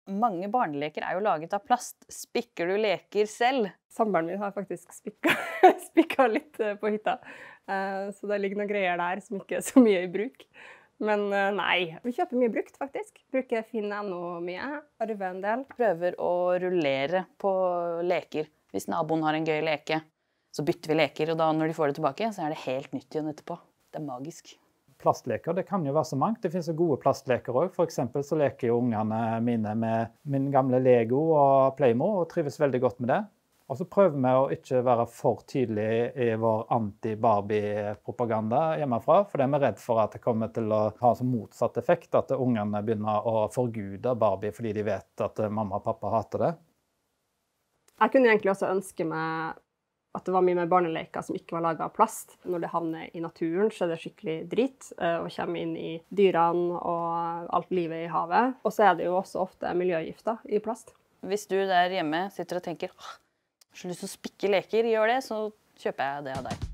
Mange barneleker jo laget av plast. Spikker du leker selv? Samboeren min har faktisk spikka litt på hytta, så det ligger noen greier der som ikke så mye i bruk. Men nei, vi kjøper mye brukt faktisk. Bruker Finn.no mye, arver en del. Prøver å rullere på leker. Hvis naboen har en gøy leke, så bytter vi leker, og da når de får det tilbake, så det helt nytt igjen etterpå. Det magisk. Plastleker, det kan jo være så mangt. Det finnes jo gode plastleker også. For eksempel så leker jo ungene mine med min gamle Lego og Playmo, og trives veldig godt med det. Og så prøver vi å ikke være for tydelige i vår anti-Barbie-propaganda hjemmefra, for det vi redd for at det kommer til å ha en motsatt effekt, at ungene begynner å forgude Barbie fordi de vet at mamma og pappa hater det. Jeg kunne egentlig også ønske meg at det var mye mer barneleker som ikke var laget av plast. Når det havner i naturen, så det skikkelig drit, og kommer inn i dyrene og alt livet i havet. Og så det jo også ofte miljøgifter i plast. Hvis du der hjemme sitter og tenker, har så lyst til å spikke leker, gjør det, så kjøper jeg det av deg.